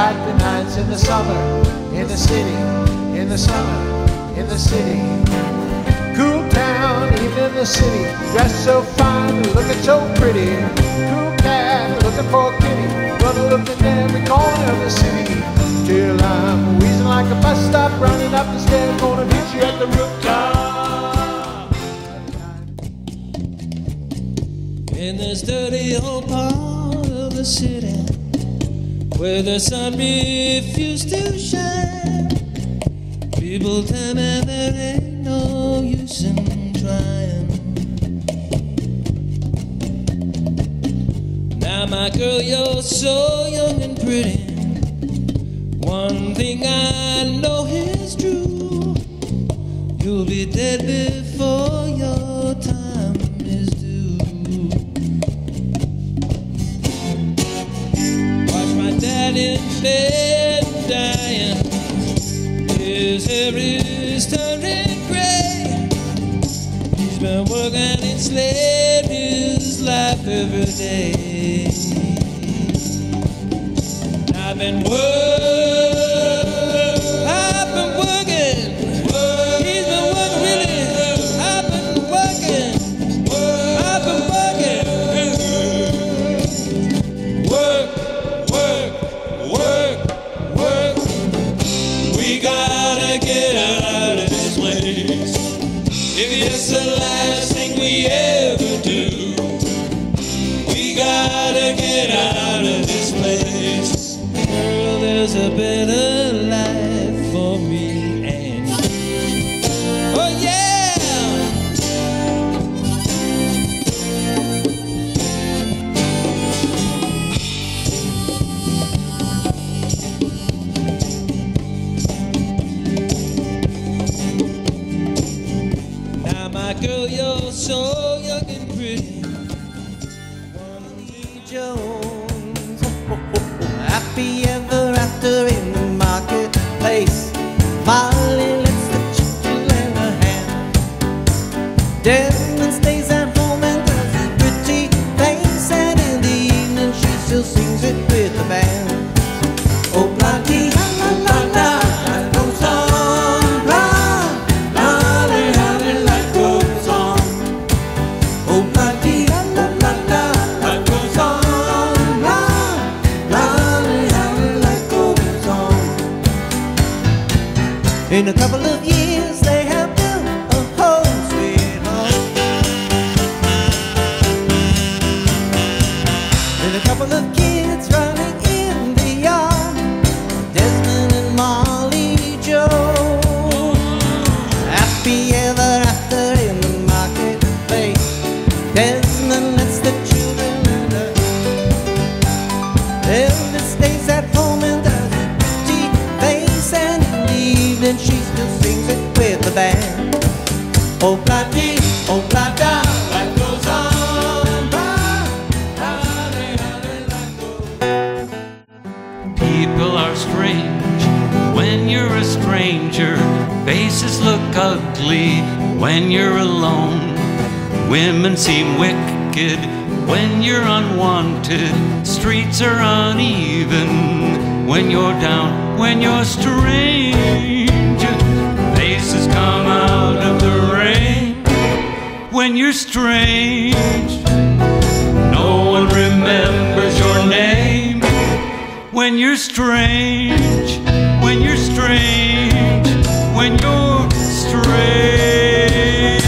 like the nights in the summer, in the city, in the summer, in the city. Cool town, even in the city, dressed so fine, looking so pretty. Cool cat, looking for a kitty, gonna look in every corner of the city. Till I'm wheezing like a bus stop, running up the stairs, gonna meet you at the rooftop. In this dirty old part of the city, where the sun refused to shine, people tell me there ain't no use in trying. Now my girl, you're so young and pretty. One thing I know is true, you'll be dead before your time is due. Watch my dad in bed dying, his hair is turning gray. He's been working and slaved his life every day. I've been working. It's the last thing we ever do. We gotta get out of this place. Girl, there's a better life for me and you. Oh yeah! Girl, you're so young and pretty. Wanna lead Jones. Happy ever after in the marketplace. Molly lets the chicken lend a hand. Desmond stays at home and does his pretty face, and in the evening she still sings it with the band. Oh, bloody la la la la, life goes on, run, lolly, lolly, life goes on. Oh, bloody la la la la, life goes on, run, lolly, lolly, life goes on. In a couple of years they have built a home sweet home. And a couple of kids running in the yard, Desmond and Molly Joe. Happy ever after in the marketplace. Desmond lets the children learn. Elvis stays at home and does a pretty face, and in the evening she still sings it with the band. Oh, bloody, oh, blada, life goes on, People are strange when you're a stranger. Faces look ugly when you're alone. Women seem wicked when you're unwanted. Streets are uneven when you're down, when you're strange. Faces come out of the rain when you're strange. No one remembers your name when you're strange, when you're strange, when you're strange.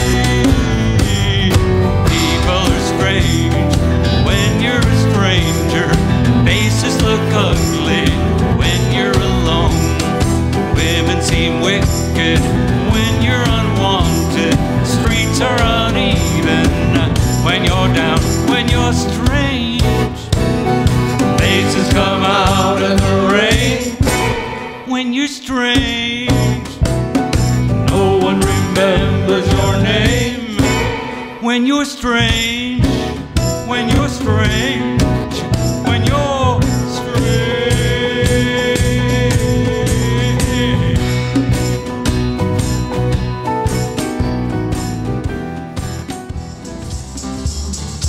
People are strange when you're a stranger. Faces look ugly when you're alone. Women seem wicked when you're unwanted. Streets are uneven when you're down, when you're strange. Faces come out in the rain when you're strange. No one remembers your name when you're strange, when you're strange, when you're strange.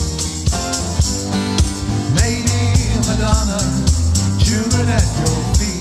Lady Madonna, children at your feet.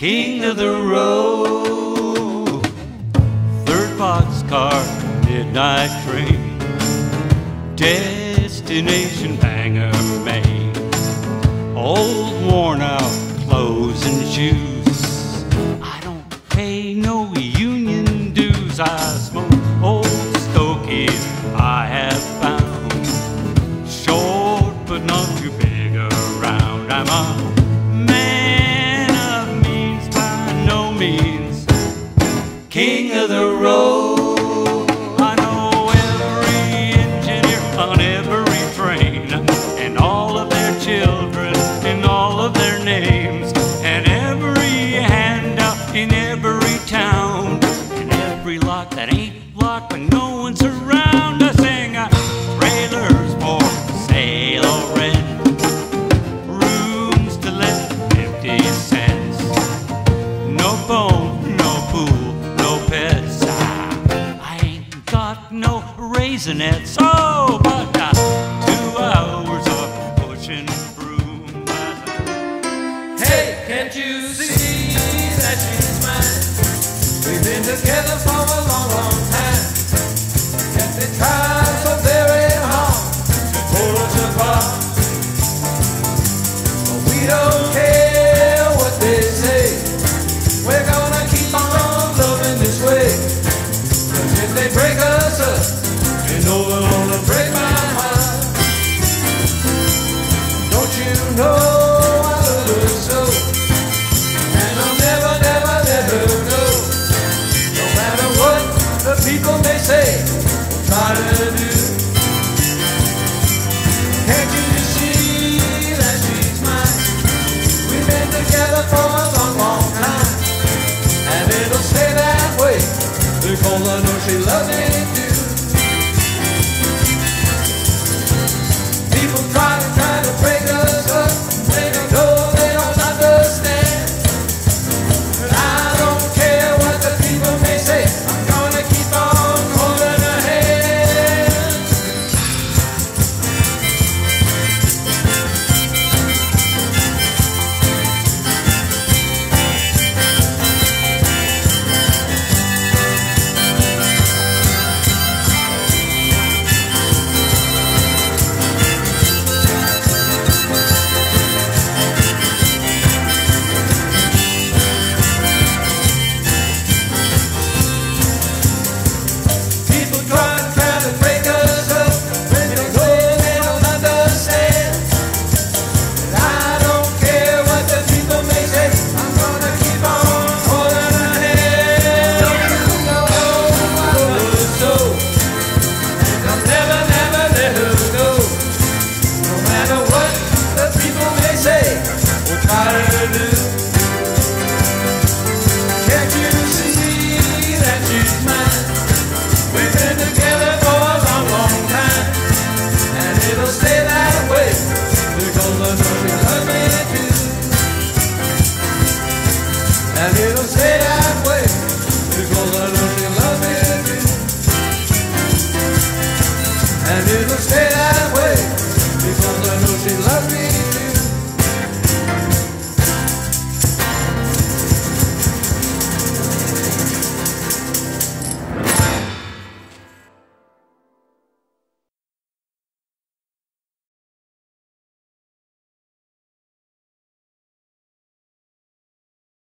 king of the road. Third boxcar, midnight train, destination Bangor, Maine. Old worn out clothes and shoes, I don't pay no union dues. I smoke old stogies I have found, short but not too big around. I'm a man of means by no means, king of the road. I know every engineer on every train, and all of their children, and all of their names, and every handout in every town, and every lock that ain't locked when no one's around. I sing trailers for sale or rent, rooms to let 50 cents, no phone, no pool, no pets. I ain't got no raisinets, oh, but 2 hours of pushing broom. Hey, can't you see that she's mine? We've been together for a long, long time. Yet they try so very hard to pull us apart. But we don't care what they say. We're gonna keep on loving this way. 'Cause if they break us up, you know they're gonna break my heart. Don't you know I love her so? And I'll never, never let her go. No matter what the people may say, we'll try to do. Can't you see that she's mine? We've been together for a long, long time, and it'll stay that way, because I know she loves me too. People try to break us up, they don't know, they don't understand. But I don't care what the people may say, I'm gonna keep on holding her hand. People try to break us up, when they know they don't understand. But I don't care what the people may say, I'm gonna keep on holding her hand. Don't you know I love her so? And I'll never, never let her go. No matter what the people may say, we'll try to do. Can't you see that she's mine? We've been together for a long, long time, and it'll stay that way, because I know she loves me too. And it'll stay that way, because I know she loves me too. And it'll stay